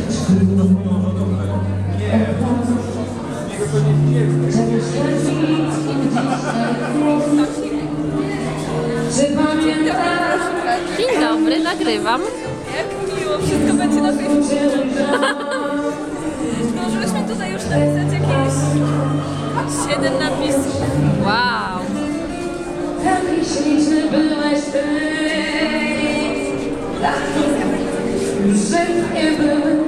Dzień dobry, nagrywam. Jak miło, wszystko będzie na Facebooku. Zdążyłyśmy tutaj już napisać jakieś 7 napisów. Wow. Taki śliczny byłeś ty, że nie były